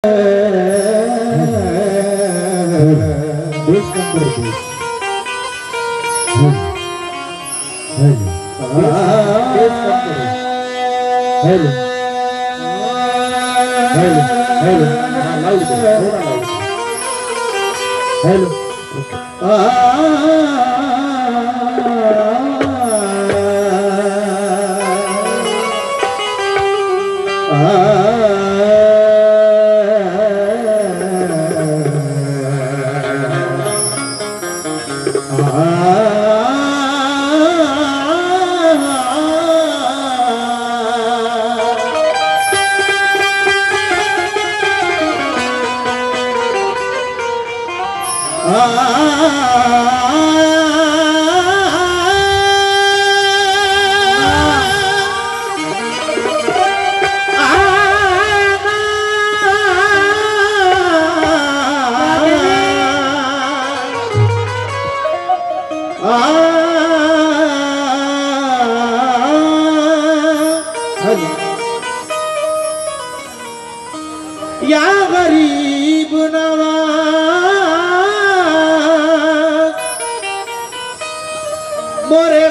या गरीब नवाज मोरे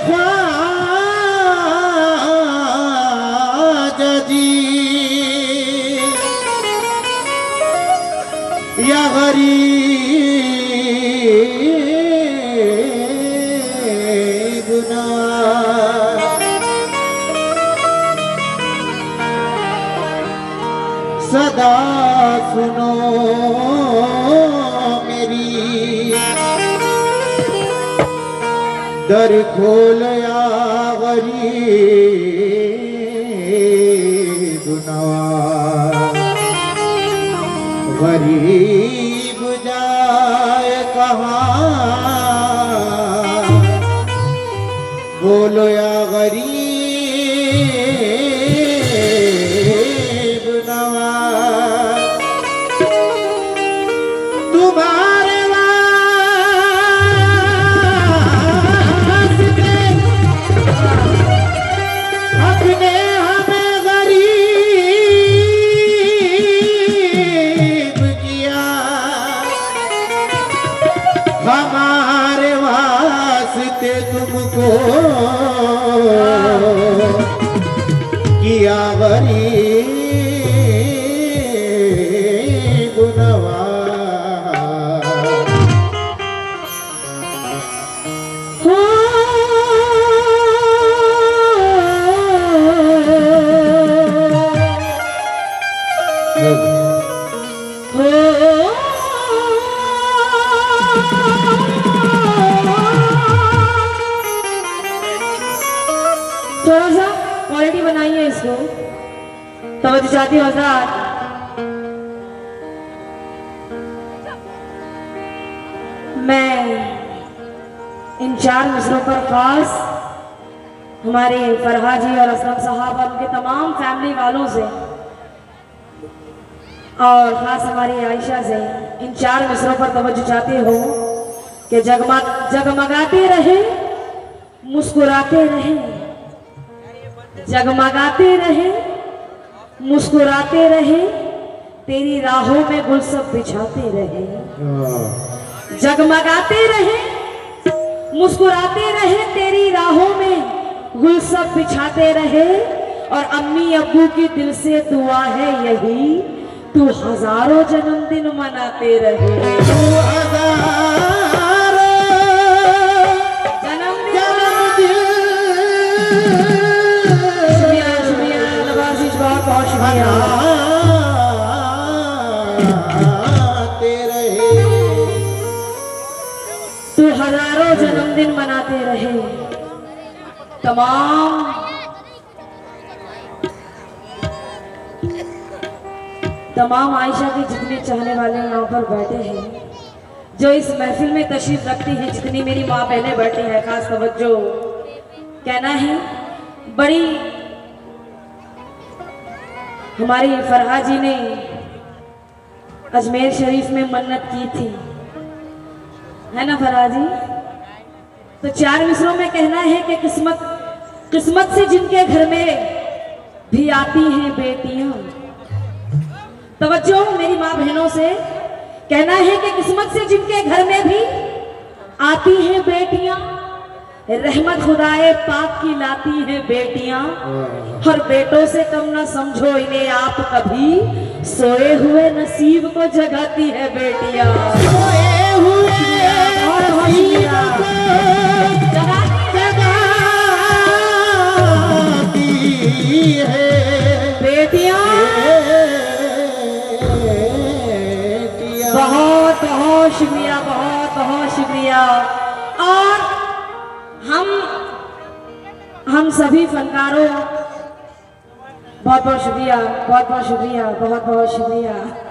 ख्वाजा जी, या गरीब नवाज सदा सुनो मेरी दर खोल या गरीब नवाज। गरीब जाए कहाँ बोलो या गरीब नवाज। तुम्हारे वास्ते अपने हमें गरीब किया, हमारे वास्ते तुमको किया गरीब नवाज। थोड़ा सा क्वालिटी बनाइए इसको। तवज्जो चाहती हो हज़रात। मैं इन 4 मिसरों पर खास हमारे फरहा जी और असलम साहब और उनके तमाम फैमिली वालों से और खास हमारी आयशा से इन 4 मिसरों पर तवज्जो चाहती हो कि जगमगाते रहे, मुस्कुराते रहे, जगमगाते रहे, मुस्कुराते रहे, तेरी राहों में गुल सब बिछाते रहे। जगमगाते रहे, मुस्कुराते रहे, तेरी राहों में गुल सब बिछाते रहे। और अम्मी अब्बू की दिल से दुआ है यही, तू हजारों जन्मदिन मनाते रहे। तू हजारों जन्मदिन मनाते रहे। तू हजारों जन्मदिन मनाते रहे। तमाम आयशा के जितने चाहने वाले यहाँ पर बैठे हैं, जो इस महफिल में तशरीफ रखती हैं, जितनी मेरी माँ बहनें बैठी हैं, खास तवज्जो कहना है। बड़ी हमारी फरहा जी ने अजमेर शरीफ में मन्नत की थी, है ना फरहा जी? तो 4 मिसरों में कहना है कि किस्मत से जिनके घर में भी आती हैं बेटियां, तवज्जो मेरी माँ बहनों से, कहना है कि किस्मत से जिनके घर में भी आती हैं बेटियां, रहमत खुदाए पाक की लाती हैं बेटियां, और बेटों से कम ना समझो इन्हें आप कभी, सोए हुए नसीब को जगाती है बेटियां। सोए हुए नसीब को जगाती है बेटियां। बहुत बहुत शुक्रिया, बहुत बहुत शुक्रिया। और हम सभी फनकारों बहुत बहुत शुक्रिया, बहुत बहुत शुक्रिया, बहुत बहुत शुक्रिया।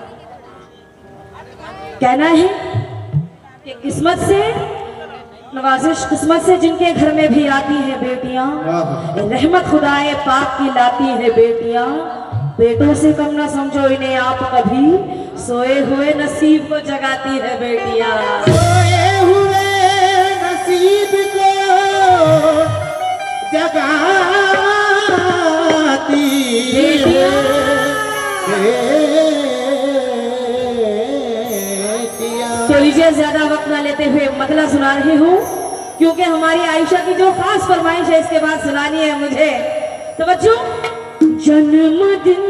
कहना है कि किस्मत से नवाजिश, किस्मत से जिनके घर में भी आती है बेटियां, रहमत खुदाए पाक की लाती है बेटियां, बेटों से कम ना समझो इन्हें आप कभी, सोए हुए नसीब को जगाती है बेटियां। सोए हुए नसीब को जगाती है तो लीजिए, ज्यादा वक्त ना लेते हुए मतलब सुना रही हूँ, क्योंकि हमारी आयशा की जो खास फरमाइश है इसके बाद सुनानी है मुझे। तो बच्चों, जन्मदिन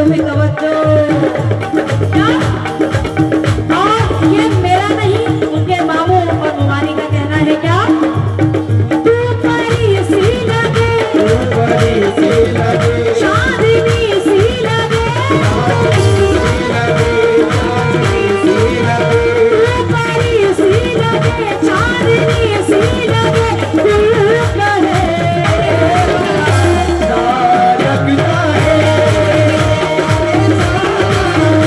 भी तवज्जो। क्या? और ये मेरा नहीं, उनके मामू और मुमानी का कहना है क्या? तू परी सी लगे, चांदनी सी लगे, तू परी सी लगे, चांदनी सी लगे, दिल कहे लगता है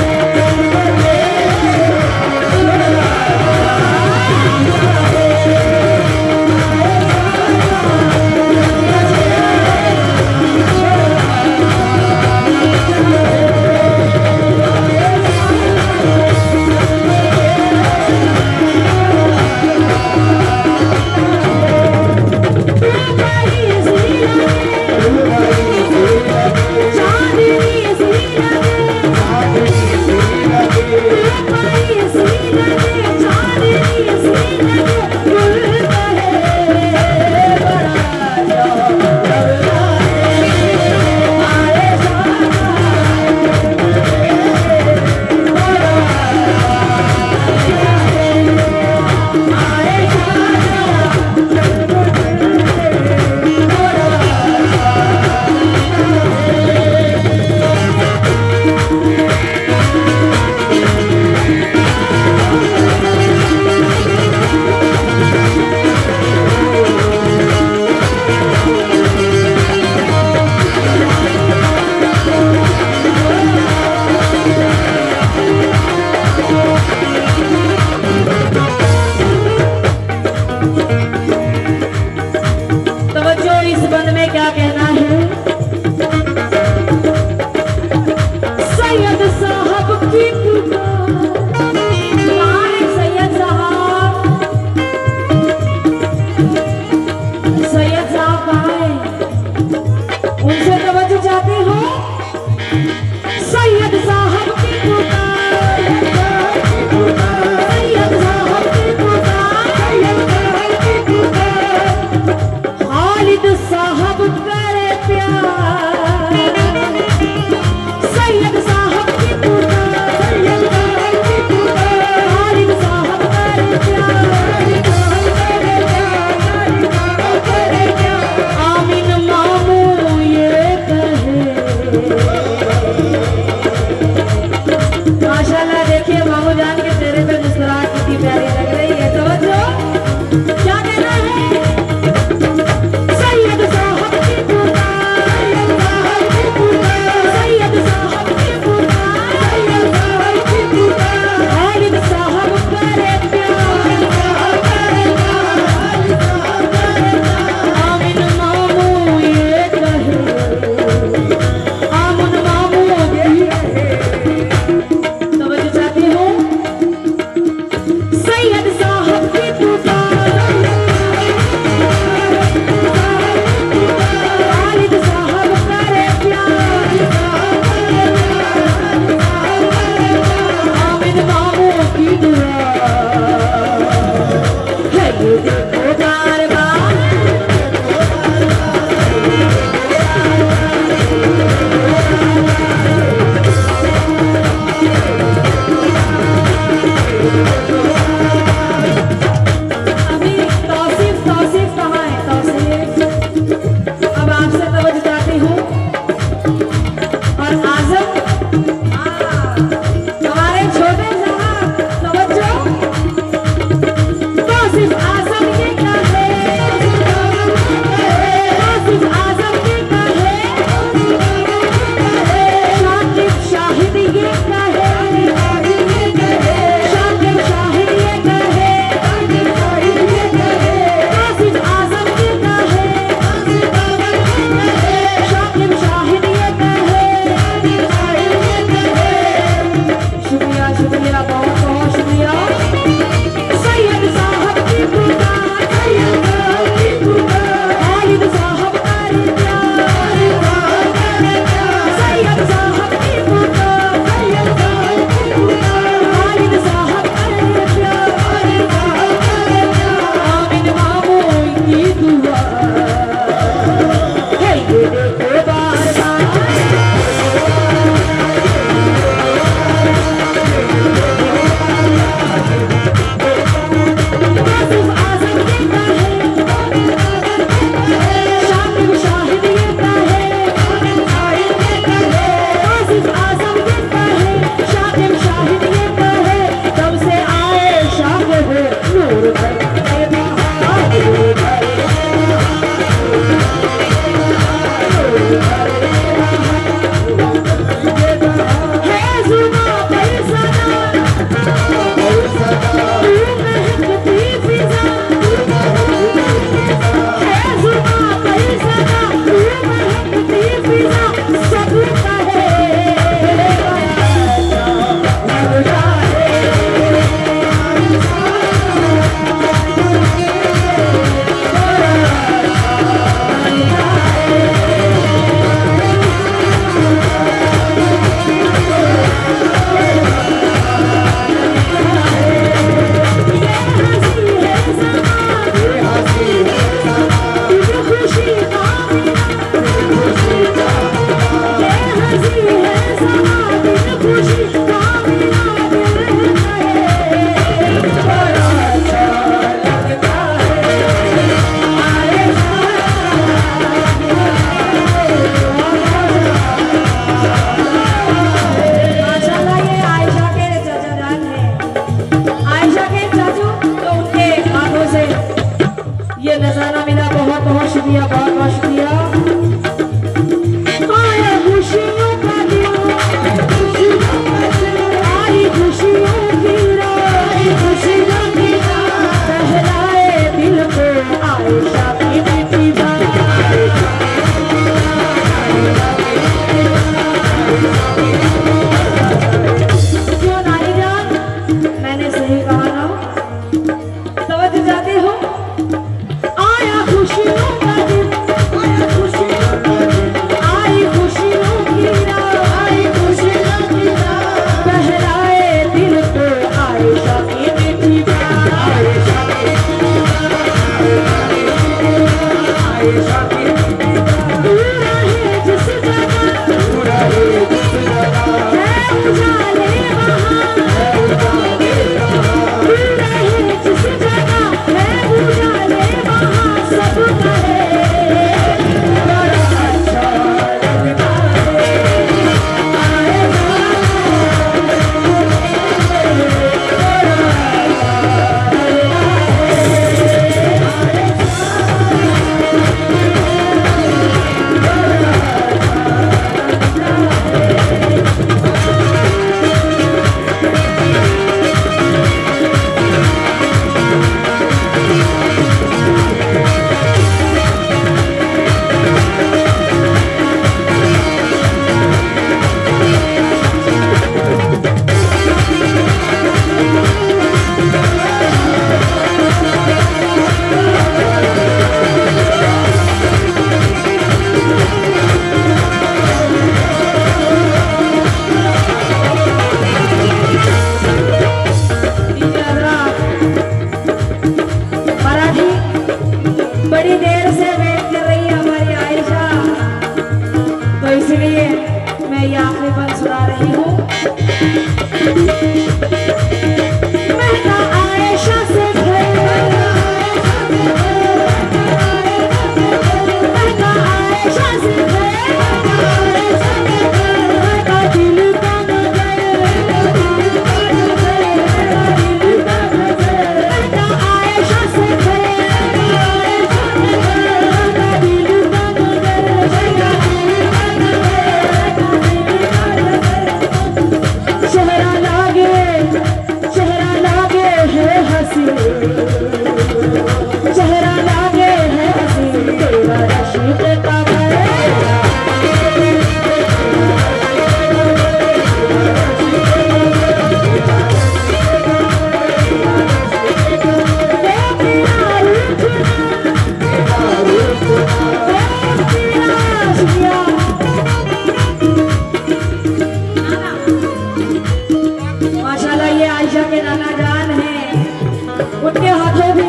माशाल्लाह ये आयशा के नाना जान हैं, उनके हाथों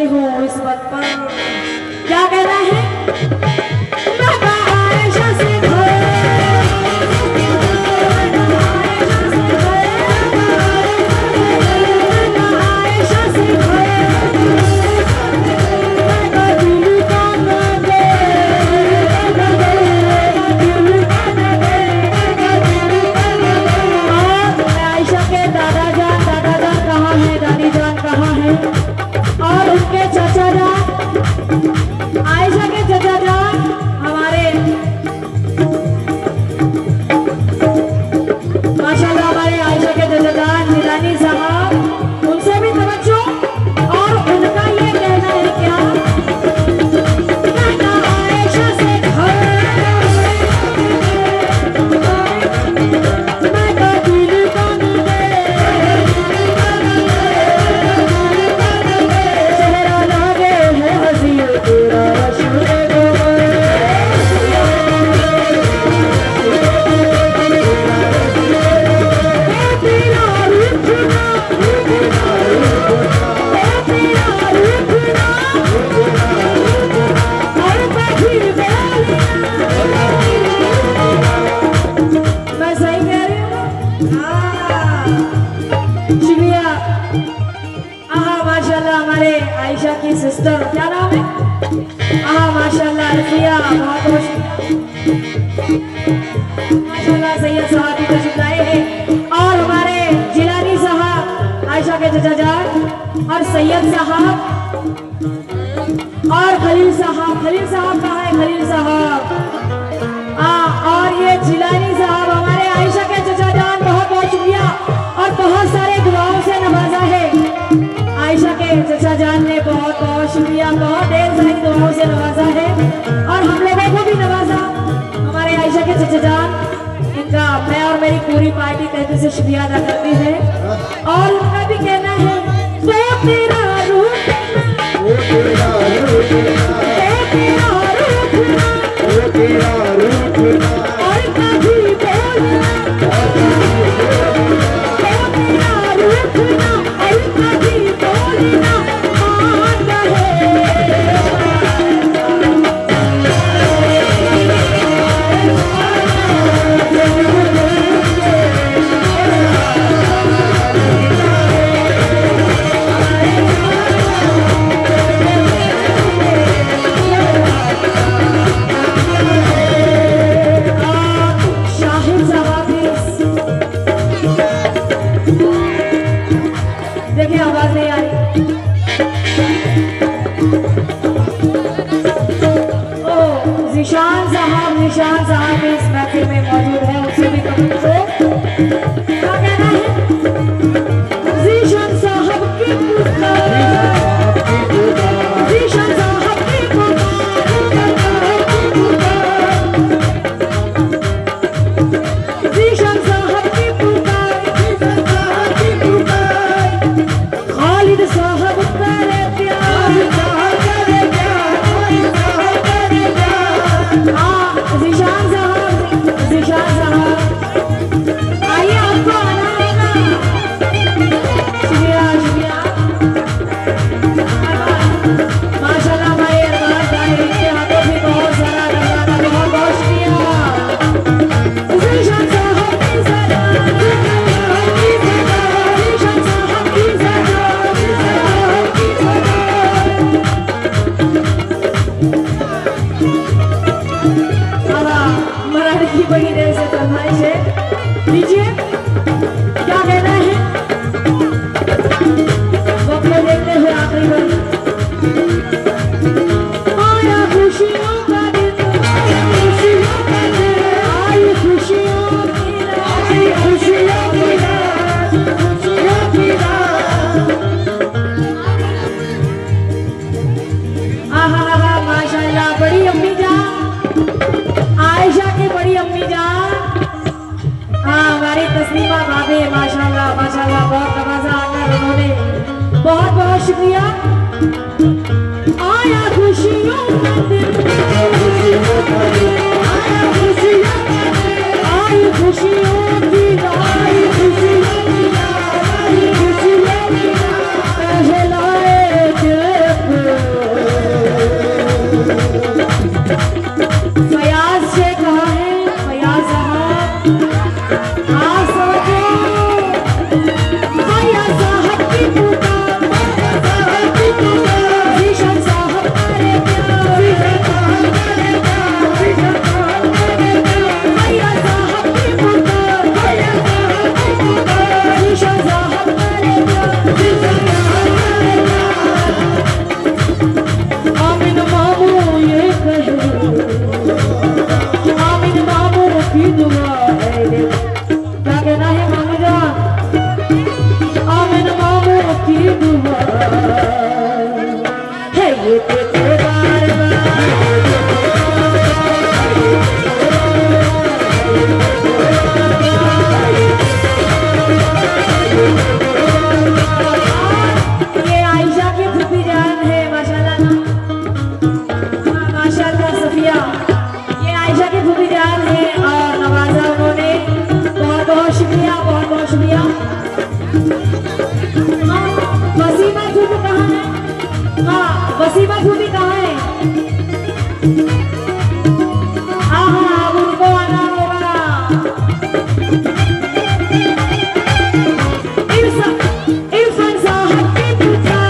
हूँ इस बात पर। क्या कहना है? मैं आयशा से और उनके चाचा जान, आयशा के चाचा जान हमारे माशाल्लाह, हमारे आयशा के चाचा जान जिलानी साहब, उनसे भी तवज्जो। और उनका ये कहना है क्या? आयशा से आयशा की सिस्टर, क्या नाम है? माशाल्लाह रफिया, बहुत बहुत माशाल्लाह सैयद साहब भी तशरीफ लाए हैं। और हमारे जिलानी साहब, आयशा के चचा जान, और सैयद साहब और खलील साहब। खलील साहब कहाँ है? खलील साहब। और ये जिलानी साहब हमारे आयशा के चचा जान, बहुत बहुत शुक्रिया और बहुत सारे दुआओं से नवाजा है। आयशा के चचा जान ने बहुत बहुत शुक्रिया, बहुत ढेर सारी दुआओं से नवाजा है और हम लोगों को भी नवाजा। हमारे आयशा के चचा जान, इनका मैं और मेरी पूरी पार्टी तहे दिल से शुक्रिया अदा करती है। और उनका भी कहना है तो तेरा रूप और कभी बोलना, देखिए आवाज नहीं आ रही। ओ ज़ीशान साहब इस महफिल में मौजूद है, उससे भी कमेंट करो। क्या कहना है? ज़ीशान साहब की पुकार, ज़ीशान साहब की पुकार, ज़ीशान साहब की पुकार, खालिद साहब करे प्यार, ज़ीशान साहब आइए, आपको आना है ना? शुक्रिया शुक्रिया। माशाल्लाह भाई अरबाज भाई, इनके हाथों भी बहुत सारा लगाना, बहुत बहुत शुक्रिया। ज़ीशान साहब की सदा, ज़ीशान साहब की सदा, मराठी की बड़ी देर से फरमाइश है, लीजिए। क्या कहना है? वक्त देखते हुए आखिरी बार। आया खुशियों का दिन, आया खुशियों का दिन, आई खुशियों की रात, आई खुशियों की रात, खुशियों की रात। माशाल्लाह बड़ी अम्मी जान, आयशा की बड़ी अम्मी जान, हमारी तस्लीमा भाभी, माशाल्लाह माशाल्लाह, बहुत नवाजा आकर उन्होंने, बहुत बहुत शुक्रिया। आया खुशियों का दिन, आया खुशियों का दिन, आई खुशियों की रात, आई खुशियों की रात, आई खुशियों की रात। पहलाए दिल हसीबा फूफी कहाँ है? हाँ, अब उनको आना होगा। इरफान साहब की पुकार,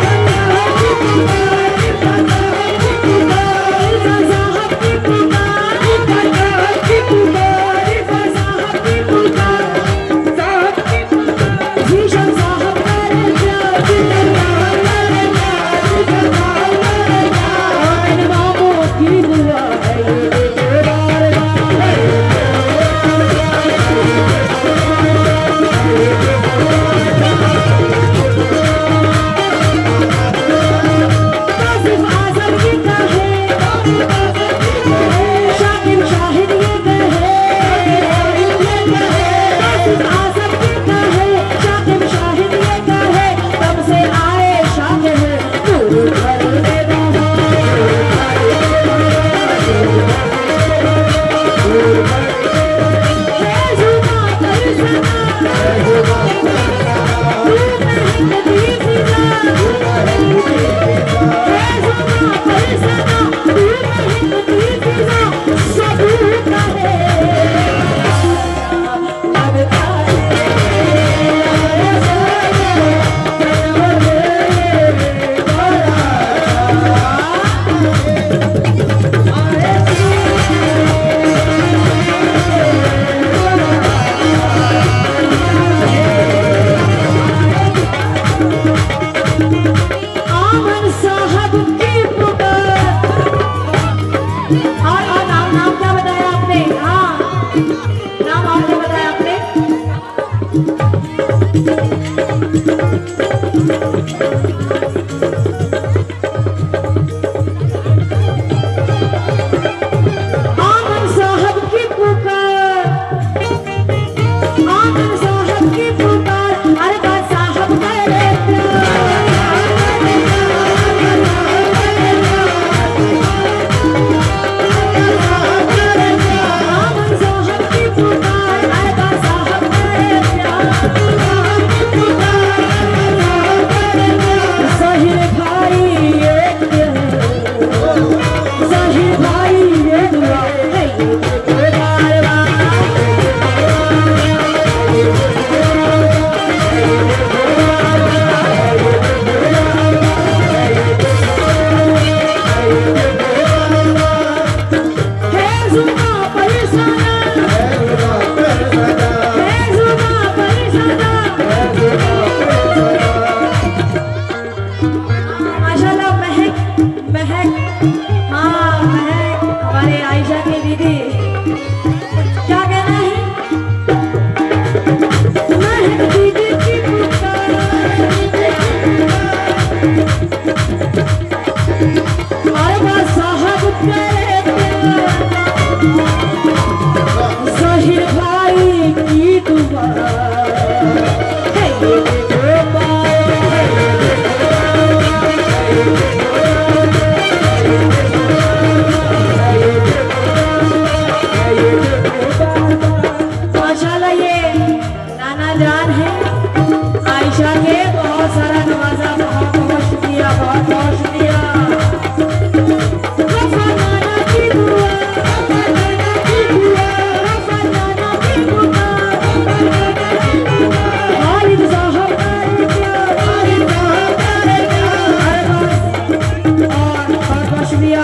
इरफान साहब की पुकार, इरफान साहब की पुकार, इरफान साहब की पुकार, इरफान साहब की पुकार, साहब की पुकार, जीशन साहब करे प्यार, जीशन साहब करे प्यार, जीशन साहब करे प्यार, मेरे मामू की दुआ है ये बार कासिफ आजम ये कहे, शाकिब शाहिद ये कहे, कासिफ आजम ये कहे, शाकिब शाहिद ये कहे, तब से आए शाह है नूर भर दे दो। है जुमा कर सना, तू मेहंदी फिजा, है जुमा कर सना, तू मेहंदी फिजा, सबूत है लगता आमन साहब की पुकार। और नाम क्या बताया आपने? हाँ, नाम और क्या बताया आपने? आमन साहब की पुकार, आमन साहब की पुकार, अरे बा साहब करे आमन साहब की पुकार, अरे बा साहब करे ज़ाहिर भाई ये ज़ाहिर भाई ये दुआ है ये है जुमा परेशाना, है जुमा परेशाना। माशाल्लाह महक महक, हाँ महक हमारे आयशा की दीदी, क्या कहना है? महक दीदी की पुकार, और बा साहब करे प्यार, ज़ाहिर भाई की दुआ है ये बार। माशाल्लाह ये नाना जान है आयशा के, बहुत सारा नवाजा, बहुत बहुत शुक्रिया, बहुत बहुत शुक्रिया। वफा नाना की दुआ, वफा नाना की दुआ, वफा नाना की पुकार, खालिद साहब करे प्यार, खालिद साहब करे प्यार, और बहुत बहुत शुक्रिया।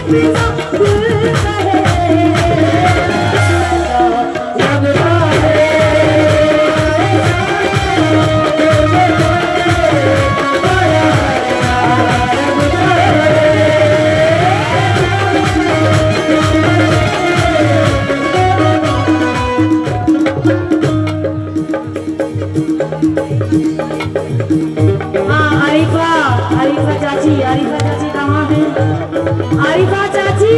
फिजा दिल कहे लगता है आरिफा चाची कहाँ है? आरिफा चाची,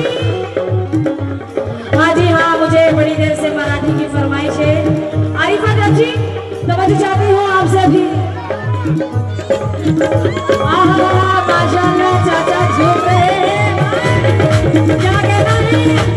हाँ जी हाँ, मुझे बड़ी देर से मराठी की फरमाइश है। आरिफा चाची, समझ चाहती हूँ आपसे अभी। माशाल्लाह चाचा झूम रहे हैं, क्या कहना है?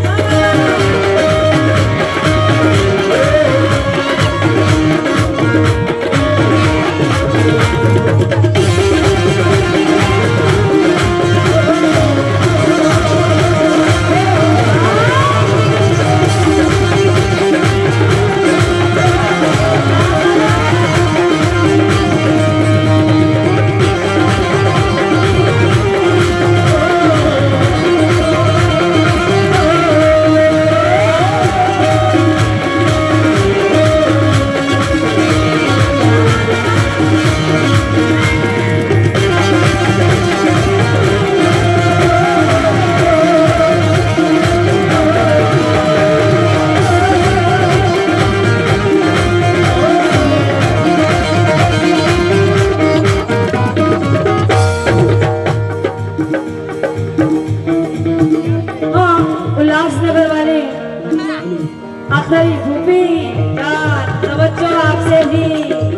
उल्लासनगर वाले आखिरी भूपी यार तवज्जो आपसे भी,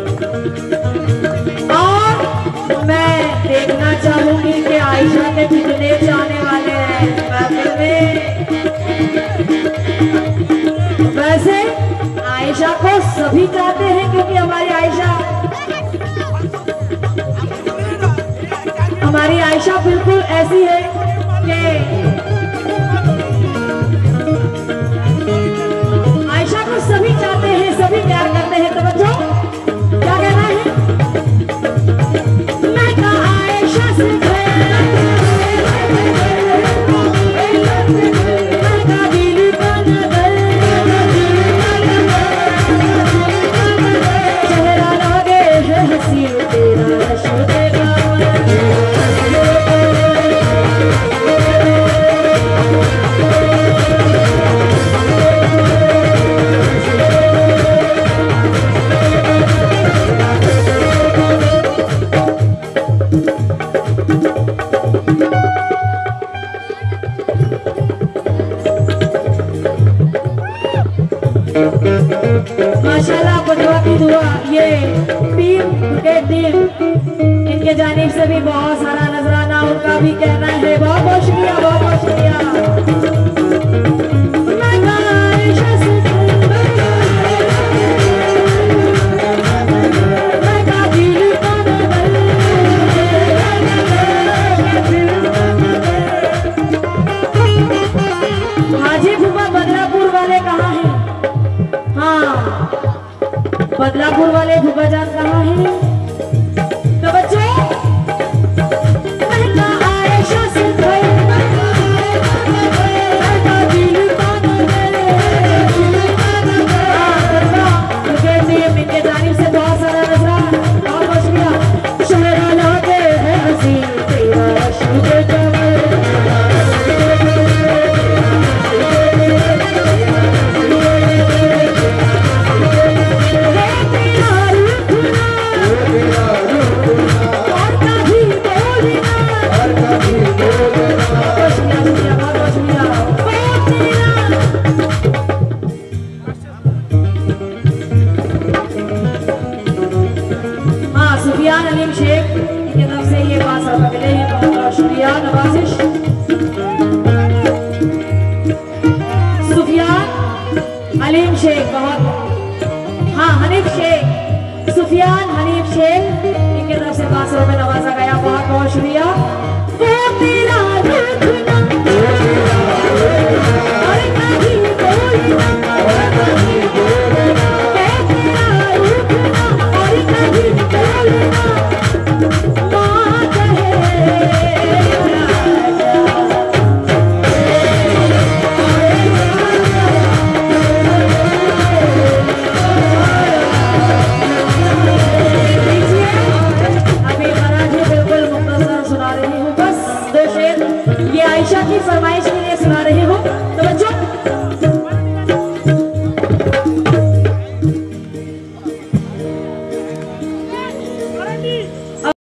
और मैं देखना चाहूंगी कि आयशा के कितने चाहने वाले हैं महफिल में। वैसे आयशा को सभी चाहते हैं क्योंकि हमारी आयशा बिल्कुल ऐसी है कि सभी चाहते हैं, सभी प्यार करते हैं। तो बच्चों क्या कहना है? मैं का आयशा से मैं का दिल का नगर चेहरा लगे है हंसी तेरा रश्क माशाल्लाह बटवा की दुआ, ये पीर के दिन इनके जानिब से भी बहुत सारा नजराना उनका भी कहना है। बहुत बहुत शुक्रिया, बहुत बहुत शुक्रिया। हाजी फूफा बदलापुर वाले कहाँ हैं? हाँ, बदलापुर वाले फूफा जान कहाँ हैं? तो बच्चों इनके जानिब से बहुत सारा नजरा, बहुत बहुत शुक्रिया। शहरा लाते हैं हंसी तेरा रश्क सुफियान अलीम शेख की तरफ से ये 500 रुपए मिले हैं, बहुत बहुत शुक्रिया। नवाजिश सुफियान अलीम शेख, बहुत हाँ हनीफ शेख, सुफियान हनीफ शेख इनकी तरफ से 500 रुपए नवाजा गया, बहुत बहुत शुक्रिया। की फरमाइश के लिए सुना रही हूँ। तो बच्चों